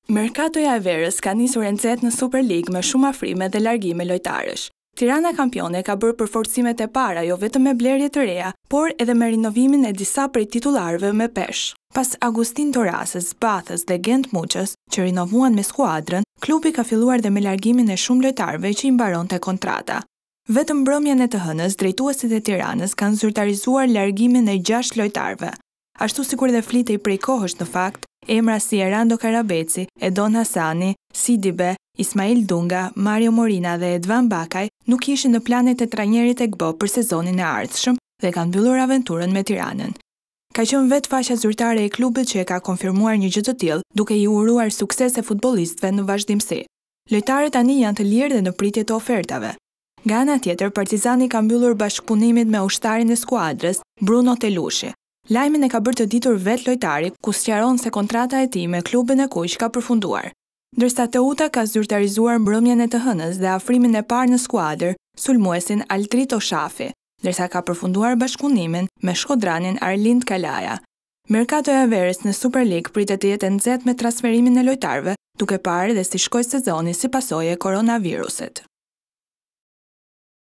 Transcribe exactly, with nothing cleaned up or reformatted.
Merkatoja e verës ka nisur e nxehtë në Super League me shumë afrime dhe largime lojtarësh. Tirana kampione ka bërë përforcimet e para jo vetëm me blerje të reja, por edhe me rinovimin e disa prej titullarëve me peshë. Pas Agustin Torasës, Bathës dhe Gent Muçës, që rinovuan me skuadrën, klubi ka filluar dhe me largimin e shumë lojtarëve që i mbaronte kontrata. Vetëm mbrëmjen e të hënës, drejtuesit e Tiranës kanë zyrtarizuar largimin e gjashtë lojtarëve. Ashtu sikur dhe flitej prej kohësh në fakt, emra si Erando Karabeci, Edon Hasani, Sidibe, Ismail Dunga, Mario Morina dhe Edvan Bakaj nuk ishin në planet e trajnerit e G B O për sezonin e ardhshëm dhe kanë mbyllur aventurën me Tiranën. Ka qenë vetë faqja zyrtare e klubit që e ka konfirmuar një gjë të tillë, duke i uruar suksese futbollistëve në vazhdimsi. Lojtarët tani janë të lirë dhe në pritje të ofertave. Nga ana tjetër, Partizani ka mbyllur bashkëpunimin me ushtarin e skuadrës, Bruno Telushi. Lajmin e ka bërë të ditur vetë lojtari, ku sqaron se kontrata e tij me klubin e Kuq ka përfunduar. Ndërsa Teuta ka zyrtarizuar mbrëmjen e të hënës dhe afrimin e parë në skuadër, sulmuesin Altrito Shafi, ndërsa ka përfunduar bashkëpunimin me shkodranin Arlind Kalaja. Merkatoja e verës në Super League pritet të jetë e nxehtë me transferimin e lojtarëve, duke parë dhe si shkoi sezoni si pasojë e koronavirusit.